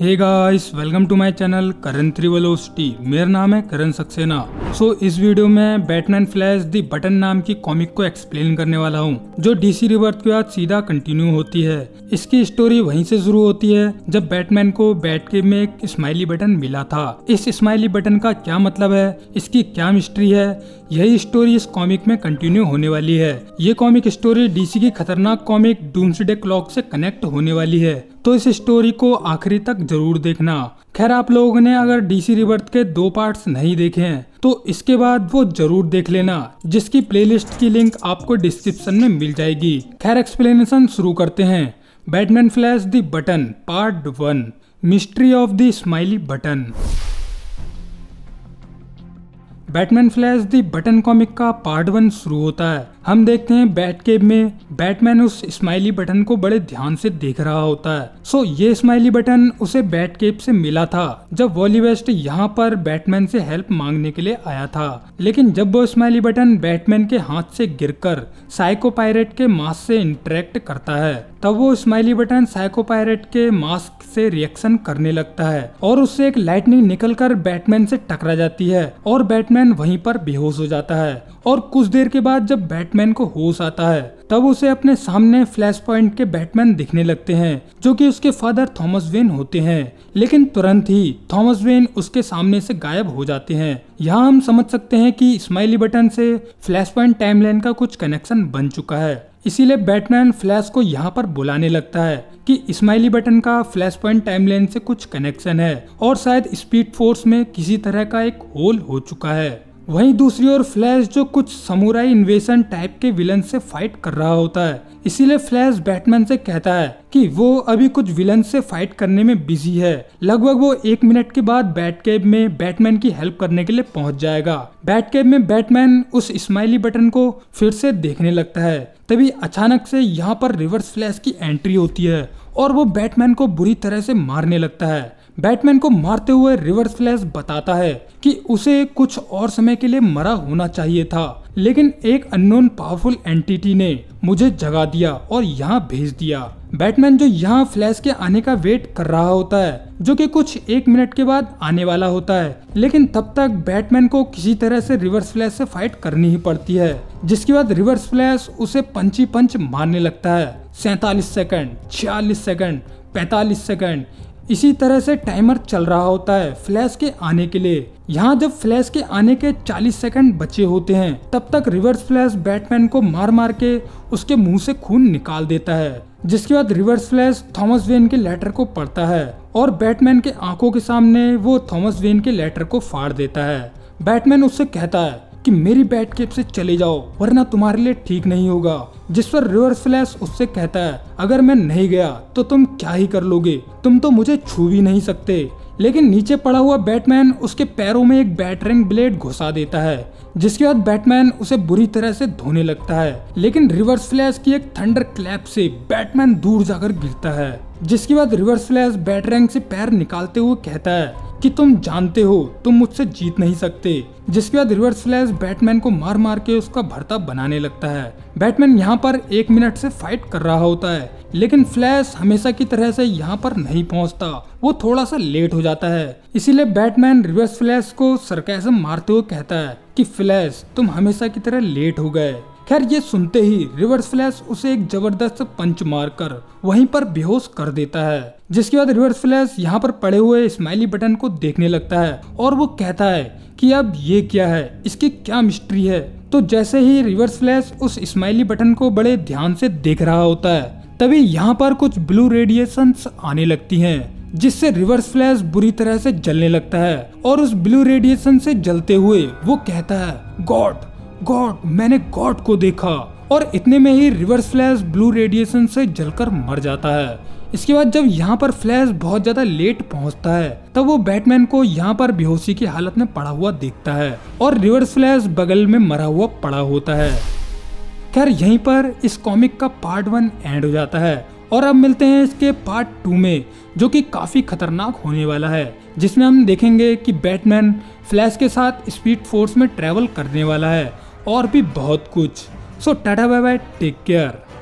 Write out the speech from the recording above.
Hey guys, welcome to my channel Karan त्रिवेलोसिटी। मेरा नाम है करण सक्सेना। इस वीडियो में बैटमैन फ्लैश दी बटन नाम की कॉमिक को एक्सप्लेन करने वाला हूँ, जो डीसी रिबर्थ के बाद सीधा कंटिन्यू होती है। इसकी स्टोरी वहीं से शुरू होती है जब बैटमैन को बैटकेव में एक स्माइली बटन मिला था। इस स्माइली बटन का क्या मतलब है, इसकी क्या मिस्ट्री है, यही स्टोरी इस कॉमिक में कंटिन्यू होने वाली है। ये कॉमिक स्टोरी डीसी की खतरनाक कॉमिक डूम्सडे क्लॉक से कनेक्ट होने वाली है, तो इस स्टोरी को आखिरी तक जरूर देखना। खैर, आप लोगों ने अगर डीसी रिबर्थ के 2 पार्ट्स नहीं देखे हैं तो इसके बाद वो जरूर देख लेना, जिसकी प्लेलिस्ट की लिंक आपको डिस्क्रिप्शन में मिल जाएगी। खैर, एक्सप्लेनेशन शुरू करते हैं। Batman Flash the button part 1, mystery of the smiley button. Batman Flash the button comic का पार्ट 1 शुरू होता है। हम देखते हैं बैटकेव में बैटमैन उस स्माइली बटन को बड़े ध्यान से देख रहा होता है। ये स्माइली बटन उसे बैटकेव से मिला था जब वॉली वेस्ट यहाँ पर बैटमैन से हेल्प मांगने के लिए आया था। लेकिन जब वो स्माइली बटन बैटमैन के हाथ से गिरकर साइको पायरेट के मास्क से इंटरेक्ट करता है, तब वो स्माइली बटन साइको पायरेट के मास्क से रिएक्शन करने लगता है और उससे एक लाइटनिंग निकलकर बैटमैन से टकरा जाती है और बैटमैन वहीं पर बेहोश हो जाता है। और कुछ देर के बाद जब बैटमैन को होश आता है, तब उसे अपने सामने फ्लैश पॉइंट के बैटमैन दिखने लगते हैं, जो कि उसके फादर थॉमस वेन होते हैं। लेकिन तुरंत ही थॉमस वेन उसके सामने से गायब हो जाते हैं। यहाँ हम समझ सकते हैं कि स्माइली बटन से फ्लैश पॉइंट टाइमलाइन का कुछ कनेक्शन बन चुका है। इसीलिए बैटमैन फ्लैश को यहाँ पर बुलाने लगता है कि स्माइली बटन का फ्लैश पॉइंट टाइमलाइन से कुछ कनेक्शन है और शायद स्पीड फोर्स में किसी तरह का एक होल हो चुका है। वहीं दूसरी ओर फ्लैश जो कुछ समुराई इन्वेशन टाइप के विलन से फाइट कर रहा होता है, इसीलिए फ्लैश बैटमैन से कहता है कि वो अभी कुछ विलन से फाइट करने में बिजी है। लगभग वो 1 मिनट के बाद बैटकेव में बैटमैन की हेल्प करने के लिए पहुंच जाएगा। बैटकेव में बैटमैन उस स्माइली बटन को फिर से देखने लगता है। तभी अचानक से यहाँ पर रिवर्स फ्लैश की एंट्री होती है और वो बैटमैन को बुरी तरह से मारने लगता है। बैटमैन को मारते हुए रिवर्स फ्लैश बताता है कि उसे कुछ और समय के लिए मरा होना चाहिए था, लेकिन एक अननोन पावरफुल एंटिटी ने मुझे जगा दिया और यहाँ भेज दिया। बैटमैन जो यहाँ फ्लैश के आने का वेट कर रहा होता है, जो कि कुछ 1 मिनट के बाद आने वाला होता है, लेकिन तब तक बैटमैन को किसी तरह से रिवर्स फ्लैश से फाइट करनी ही पड़ती है। जिसके बाद रिवर्स फ्लैश उसे पंची पंच मारने लगता है। 47 सेकंड, 46 सेकंड, 45 सेकंड, इसी तरह से टाइमर चल रहा होता है फ्लैश के आने के लिए। यहाँ जब फ्लैश के आने के 40 सेकंड बचे होते हैं, तब तक रिवर्स फ्लैश बैटमैन को मार मार के उसके मुंह से खून निकाल देता है। जिसके बाद रिवर्स फ्लैश थॉमस वेन के लेटर को पढ़ता है और बैटमैन के आंखों के सामने वो थॉमस वेन के लेटर को फाड़ देता है। बैटमैन उससे कहता है कि मेरी बैटकेव से चले जाओ, वरना तुम्हारे लिए ठीक नहीं होगा। जिस पर रिवर्स फ्लैश उससे कहता है, अगर मैं नहीं गया तो तुम क्या ही कर लोगे, तुम तो मुझे छू भी नहीं सकते। लेकिन नीचे पड़ा हुआ बैटमैन उसके पैरों में एक बैटरिंग ब्लेड घुसा देता है। जिसके बाद बैटमैन उसे बुरी तरह से धोने लगता है, लेकिन रिवर्स फ्लैश की एक थंडर क्लैप से बैटमैन दूर जाकर गिरता है। जिसके बाद रिवर्स फ्लैश बैटरिंग से पैर निकालते हुए कहता है कि तुम जानते हो तुम मुझसे जीत नहीं सकते। जिसके बाद रिवर्स फ्लैश बैटमैन को मार मार के उसका भर्ता बनाने लगता है। बैटमैन यहाँ पर 1 मिनट से फाइट कर रहा होता है, लेकिन फ्लैश हमेशा की तरह से यहाँ पर नहीं पहुँचता, वो थोड़ा सा लेट हो जाता है। इसीलिए बैटमैन रिवर्स फ्लैश को सरकाज़म मारते हुए कहता है कि फ्लैश, तुम हमेशा की तरह लेट हो गए। खैर, ये सुनते ही रिवर्स फ्लैश उसे एक जबरदस्त पंच मारकर वहीं पर बेहोश कर देता है। जिसके बाद रिवर्स फ्लैश यहाँ पर पड़े हुए स्माइली बटन को देखने लगता है और वो कहता है कि अब ये क्या है, इसकी क्या मिस्ट्री है। तो जैसे ही रिवर्स फ्लैश उस स्माइली बटन को बड़े ध्यान से देख रहा होता है, तभी यहाँ पर कुछ ब्लू रेडिएशंस आने लगती हैं, जिससे रिवर्स फ्लैश बुरी तरह से जलने लगता है। और उस ब्लू रेडिएशन से जलते हुए वो कहता है, गॉड गॉड, मैंने गॉड को देखा। और इतने में ही रिवर्स फ्लैश ब्लू रेडिएशन से जलकर मर जाता है। इसके बाद जब यहाँ पर फ्लैश बहुत ज्यादा लेट पहुँचता है, तब वो बैटमैन को यहाँ पर बेहोशी की हालत में पड़ा हुआ देखता है और रिवर्स फ्लैश बगल में मरा हुआ पड़ा होता है। खैर, यहीं पर इस कॉमिक का पार्ट 1 एंड हो जाता है और अब मिलते हैं इसके पार्ट 2 में, जो कि काफी खतरनाक होने वाला है, जिसमें हम देखेंगे कि बैटमैन फ्लैश के साथ स्पीड फोर्स में ट्रेवल करने वाला है और भी बहुत कुछ। Tata bye bye, take care.